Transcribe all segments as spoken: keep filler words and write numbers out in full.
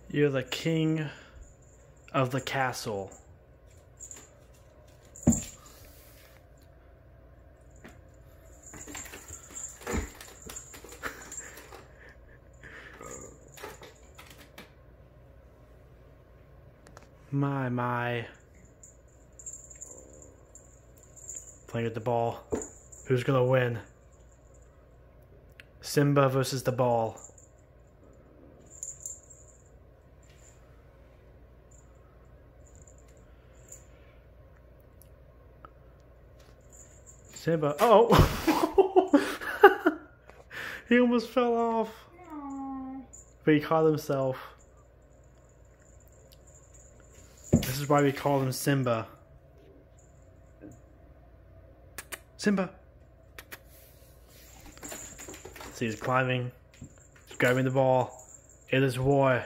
You're the king of the castle. My, my. Playing with the ball. Who's gonna win? Simba versus the ball. Simba. Oh! He almost fell off. Aww. But he caught himself. This is why we call him Simba. Simba! See, he's climbing. He's grabbing the ball. It is war.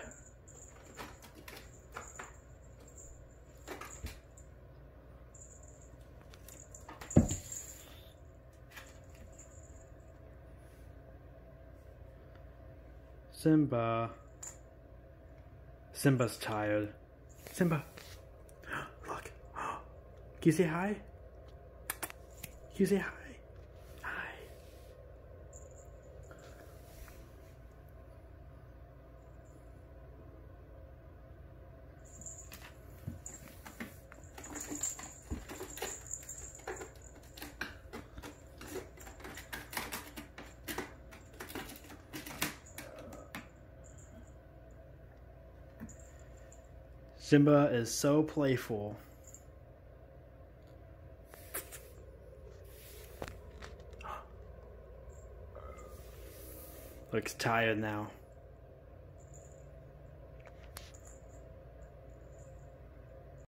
Simba. Simba's tired. Simba. Look. Can you say hi? Can you say hi? Hi. Simba is so playful. Looks tired now.